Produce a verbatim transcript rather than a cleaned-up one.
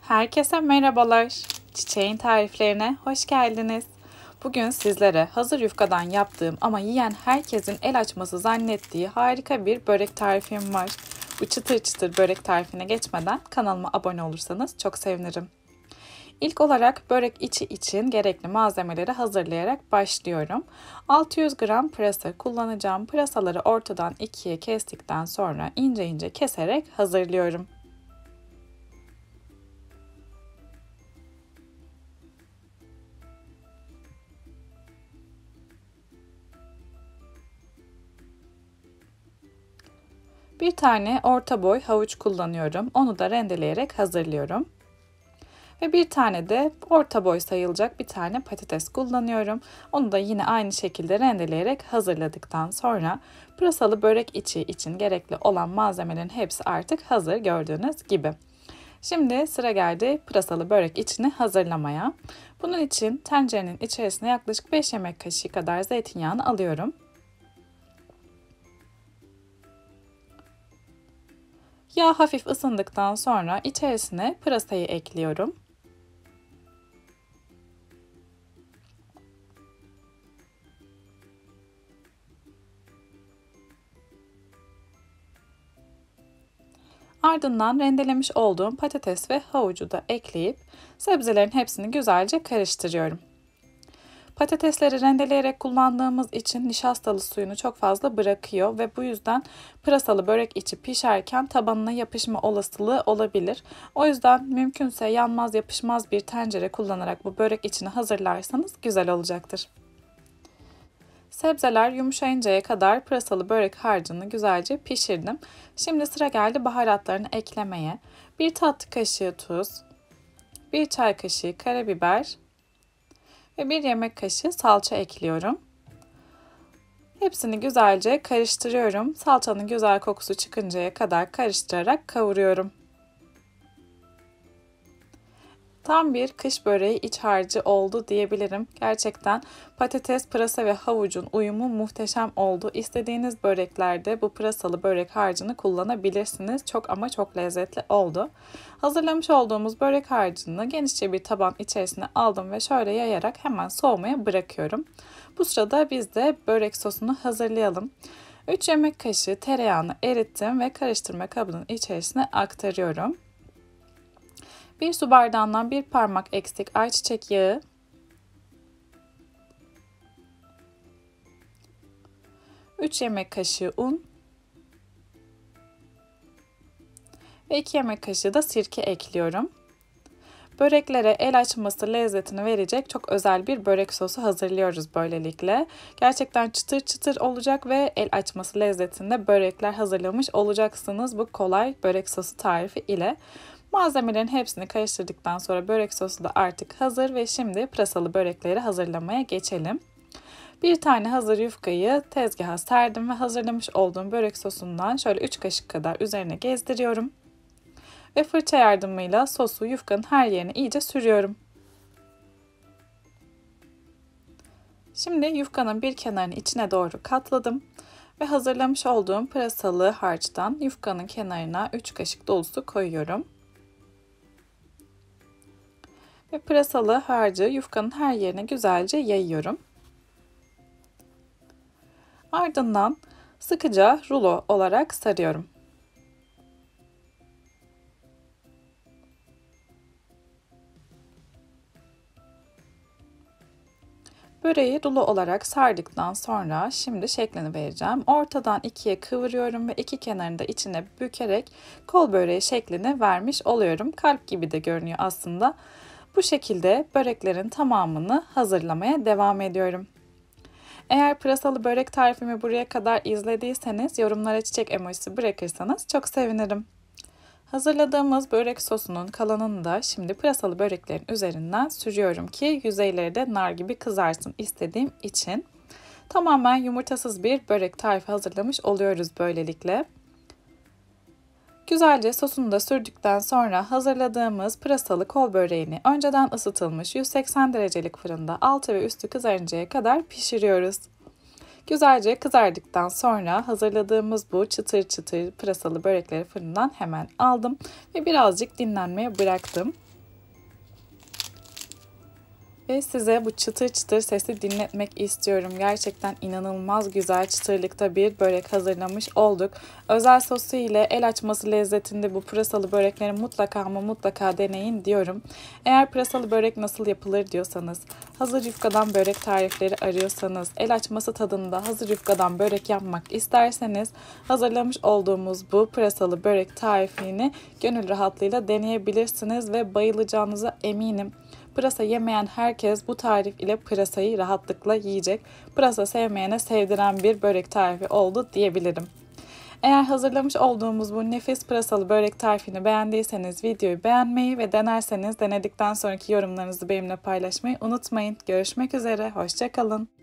Herkese merhabalar. Çiçeğin tariflerine hoş geldiniz. Bugün sizlere hazır yufkadan yaptığım ama yiyen herkesin el açması zannettiği harika bir börek tarifim var. Bu çıtır çıtır börek tarifine geçmeden kanalıma abone olursanız çok sevinirim. İlk olarak börek içi için gerekli malzemeleri hazırlayarak başlıyorum. altı yüz gram pırasa kullanacağım. Pırasaları ortadan ikiye kestikten sonra ince ince keserek hazırlıyorum. Bir tane orta boy havuç kullanıyorum. Onu da rendeleyerek hazırlıyorum. Ve bir tane de orta boy sayılacak bir tane patates kullanıyorum. Onu da yine aynı şekilde rendeleyerek hazırladıktan sonra pırasalı börek içi için gerekli olan malzemelerin hepsi artık hazır gördüğünüz gibi. Şimdi sıra geldi pırasalı börek içini hazırlamaya. Bunun için tencerenin içerisine yaklaşık beş yemek kaşığı kadar zeytinyağını alıyorum. Yağ hafif ısındıktan sonra içerisine pırasayı ekliyorum. Ardından rendelemiş olduğum patates ve havucu da ekleyip sebzelerin hepsini güzelce karıştırıyorum. Patatesleri rendeleyerek kullandığımız için nişastalı suyunu çok fazla bırakıyor ve bu yüzden pırasalı börek içi pişerken tabanına yapışma olasılığı olabilir. O yüzden mümkünse yanmaz yapışmaz bir tencere kullanarak bu börek içini hazırlarsanız güzel olacaktır. Sebzeler yumuşayıncaya kadar pırasalı börek harcını güzelce pişirdim. Şimdi sıra geldi baharatlarını eklemeye. bir tatlı kaşığı tuz, bir çay kaşığı karabiber ve bir yemek kaşığı salça ekliyorum. Hepsini güzelce karıştırıyorum. Salçanın güzel kokusu çıkıncaya kadar karıştırarak kavuruyorum. Tam bir kış böreği iç harcı oldu diyebilirim. Gerçekten patates, pırasa ve havucun uyumu muhteşem oldu. İstediğiniz böreklerde bu pırasalı börek harcını kullanabilirsiniz. Çok ama çok lezzetli oldu. Hazırlamış olduğumuz börek harcını genişçe bir taban içerisine aldım ve şöyle yayarak hemen soğumaya bırakıyorum. Bu sırada biz de börek sosunu hazırlayalım. üç yemek kaşığı tereyağını erittim ve karıştırma kabının içerisine aktarıyorum. bir su bardağından bir parmak eksik ayçiçek yağı, üç yemek kaşığı un ve iki yemek kaşığı da sirke ekliyorum. Böreklere el açması lezzetini verecek çok özel bir börek sosu hazırlıyoruz böylelikle. Gerçekten çıtır çıtır olacak ve el açması lezzetinde börekler hazırlamış olacaksınız bu kolay börek sosu tarifi ile. Malzemelerin hepsini karıştırdıktan sonra börek sosu da artık hazır ve şimdi pırasalı börekleri hazırlamaya geçelim. Bir tane hazır yufkayı tezgaha serdim ve hazırlamış olduğum börek sosundan şöyle üç kaşık kadar üzerine gezdiriyorum. Ve fırça yardımıyla sosu yufkanın her yerine iyice sürüyorum. Şimdi yufkanın bir kenarını içine doğru katladım ve hazırlamış olduğum pırasalı harçtan yufkanın kenarına üç kaşık dolusu koyuyorum. Ve pırasalı harcı yufkanın her yerine güzelce yayıyorum. Ardından sıkıca rulo olarak sarıyorum. Böreği rulo olarak sardıktan sonra şimdi şeklini vereceğim. Ortadan ikiye kıvırıyorum ve iki kenarını da içine bükerek kol böreği şeklini vermiş oluyorum. Kalp gibi de görünüyor aslında. Bu şekilde böreklerin tamamını hazırlamaya devam ediyorum. Eğer pırasalı börek tarifimi buraya kadar izlediyseniz yorumlara çiçek emojisi bırakırsanız çok sevinirim. Hazırladığımız börek sosunun kalanını da şimdi pırasalı böreklerin üzerinden sürüyorum ki yüzeyleri de nar gibi kızarsın istediğim için. Tamamen yumurtasız bir börek tarifi hazırlamış oluyoruz böylelikle. Güzelce sosunu da sürdükten sonra hazırladığımız pırasalı kol böreğini önceden ısıtılmış yüz seksen derecelik fırında altı ve üstü kızarıncaya kadar pişiriyoruz. Güzelce kızardıktan sonra hazırladığımız bu çıtır çıtır pırasalı börekleri fırından hemen aldım ve birazcık dinlenmeye bıraktım. Ve size bu çıtır çıtır sesi dinletmek istiyorum. Gerçekten inanılmaz güzel çıtırlıkta bir börek hazırlamış olduk. Özel sosu ile el açması lezzetinde bu pırasalı börekleri mutlaka ama mutlaka deneyin diyorum. Eğer pırasalı börek nasıl yapılır diyorsanız, hazır yufkadan börek tarifleri arıyorsanız, el açması tadında hazır yufkadan börek yapmak isterseniz hazırlamış olduğumuz bu pırasalı börek tarifini gönül rahatlığıyla deneyebilirsiniz ve bayılacağınıza eminim. Pırasa yemeyen herkes bu tarif ile pırasayı rahatlıkla yiyecek. Pırasa sevmeyene sevdiren bir börek tarifi oldu diyebilirim. Eğer hazırlamış olduğumuz bu nefis pırasalı börek tarifini beğendiyseniz videoyu beğenmeyi ve denerseniz denedikten sonraki yorumlarınızı benimle paylaşmayı unutmayın. Görüşmek üzere, hoşça kalın.